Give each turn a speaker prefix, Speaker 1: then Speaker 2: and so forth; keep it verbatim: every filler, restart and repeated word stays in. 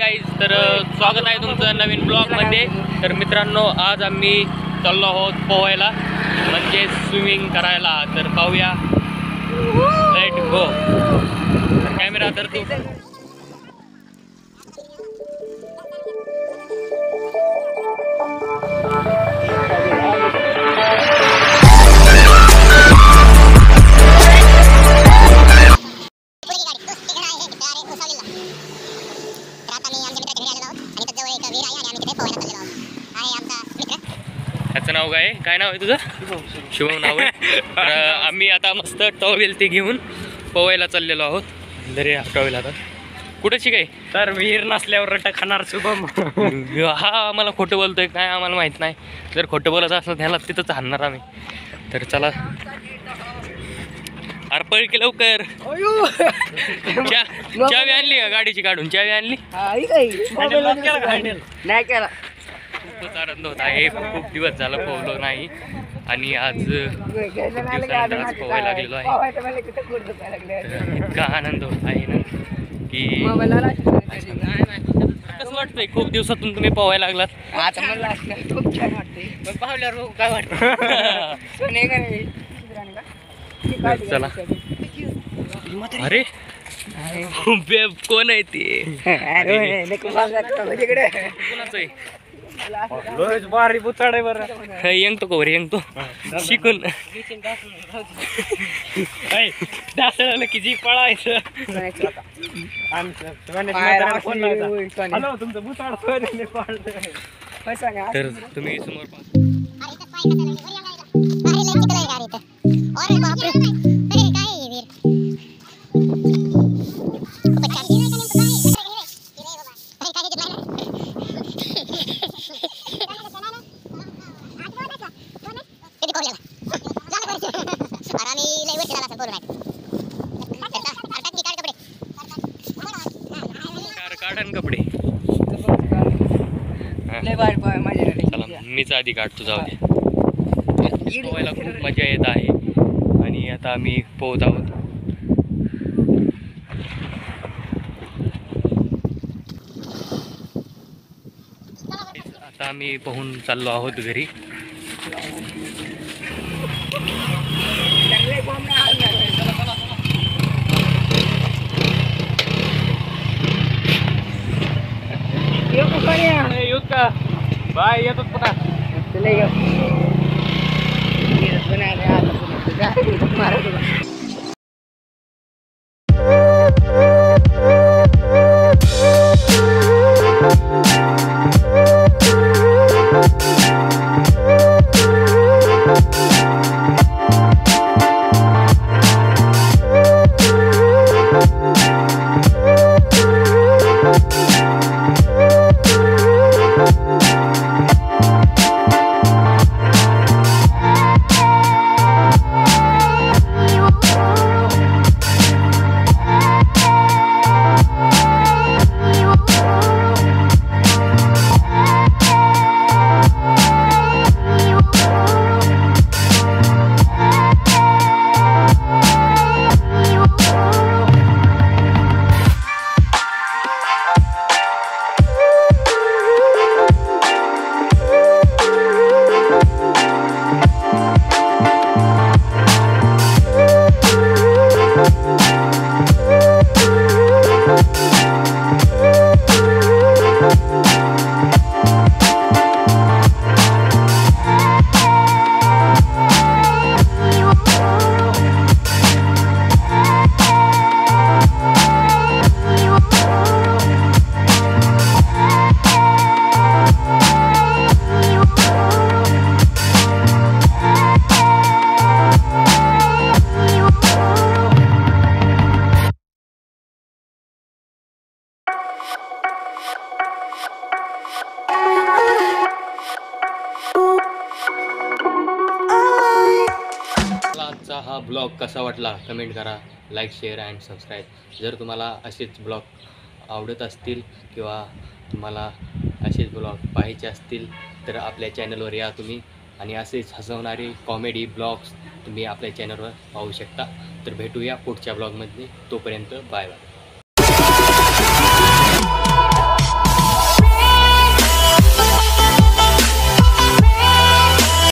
Speaker 1: Guys, तर स्वागत आहे तुमचं नवीन ब्लॉगमध्ये. तर मित्रांनो, आज आम्ही चाललो आहोत पोहायला, म्हणजे स्विमिंग करायला. तर पाहूया, लेट गो. कॅमेरा तर तू त्याचं नाव काय काय नाव आहे तुझं? शुभम नाव आहे. तर आम्ही आता मस्त टॉवेल ते घेऊन पोहायला चाललेलो आहोत. दरे टॉवेल आता कुठेची काय
Speaker 2: तर विहीर नसल्यावर रट्टा खाणार शुभम.
Speaker 1: हा आम्हाला खोटं बोलतोय काय आम्हाला माहित नाही. जर खोटं बोलत असलं त्याला तिथंच हाणणार आम्ही. तर चला अरे पळ की लवकर. चावी आणली का गाडीची काढून? चावी आणली
Speaker 2: नाही केला.
Speaker 1: खूपच आनंद होत आहे. खूप दिवस झाला पोहलो नाही आणि आज दिवसानंतर आज पोहायला लागलेलो आहे. इतका आनंद होत आहे ना की कसं वाटतंय? खूप दिवसातून तुम्ही पोहायला लागलात.
Speaker 2: आता मला खूप छान वाटते. पाहिल्यावर काय वाटतं?
Speaker 1: चला. अरे कोण आहे ते? कोणाचं आहे?
Speaker 2: बारी बुचाड आहे बरं.
Speaker 1: यंगतो कवर यंगतो शिकून डासळलं की जी पळायचं. तर तुम्ही समोर काढन कपडे. चला मीच आधी काढतो. जाऊ दे. पोहायला खूप मजा येत आहे आणि आता आम्ही पोहत आहोत. आता आम्ही पोहून चाललो आहोत घरी. येऊत का बाय? येतो पुन्हा. हा ब्लॉग कसा वाटला कमेंट करा. Like share and subscribe. जर तुम्हाला असेच ब्लॉग आवडत असतील किंवा तुम्हाला असेच ब्लॉग पाहायचे असतील तर आपल्या चॅनलवर या तुम्ही. आणि असेच हसवणारे कॉमेडी ब्लॉग्स तुम्ही आपल्या चॅनलवर पाहू शकता. तर भेटूया पुढच्या ब्लॉगमध्ये. तोपर्यंत बाय बाय.